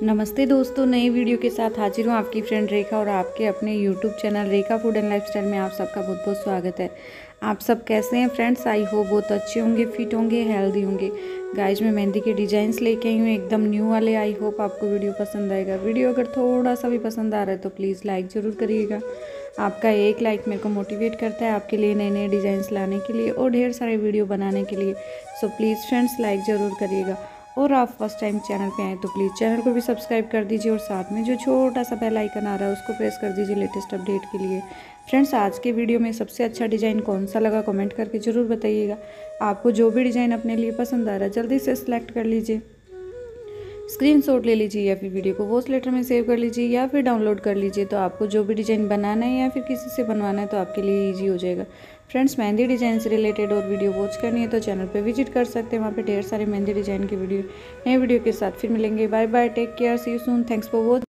नमस्ते दोस्तों, नई वीडियो के साथ हाजिर हूँ आपकी फ्रेंड रेखा और आपके अपने YouTube channel Rekha food and lifestyle में आप सबका बहुत बहुत स्वागत है। आप सब कैसे हैं फ्रेंड्स? आई होप बहुत अच्छे होंगे, फिट होंगे, हेल्दी होंगे। गाइस मैं मेहंदी के डिजाइन्स लेके आई हूँ एकदम न्यू वाले। आई होप आपको वीडियो पसंद आएगा। वीडियो अगर थोड़ा सा भी पसंद आ रहा है तो प्लीज़ लाइक ज़रूर करिएगा। आपका एक लाइक मेरे को मोटिवेट करता है आपके लिए नए नए डिज़ाइंस लाने के लिए और ढेर सारे वीडियो बनाने के लिए। सो प्लीज़ फ्रेंड्स लाइक ज़रूर करिएगा। और आप फर्स्ट टाइम चैनल पे आए तो प्लीज़ चैनल को भी सब्सक्राइब कर दीजिए और साथ में जो छोटा सा बेल आइकन आ रहा है उसको प्रेस कर दीजिए लेटेस्ट अपडेट के लिए। फ्रेंड्स आज के वीडियो में सबसे अच्छा डिज़ाइन कौन सा लगा कमेंट करके ज़रूर बताइएगा। आपको जो भी डिज़ाइन अपने लिए पसंद आ रहा है जल्दी से सिलेक्ट कर लीजिए, स्क्रीनशॉट ले लीजिए या फिर वीडियो को वॉइस लेटर में सेव कर लीजिए या फिर डाउनलोड कर लीजिए। तो आपको जो भी डिज़ाइन बनाना है या फिर किसी से बनवाना है तो आपके लिए ईजी हो जाएगा। फ्रेंड्स मेहंदी डिज़ाइन से रिलेटेड और वीडियो वॉच करनी है तो चैनल पे विजिट कर सकते हैं। वहाँ पे ढेर सारे मेहंदी डिज़ाइन की वीडियो नए वीडियो के साथ फिर मिलेंगे। Bye bye, take care, see you soon, thanks for watching.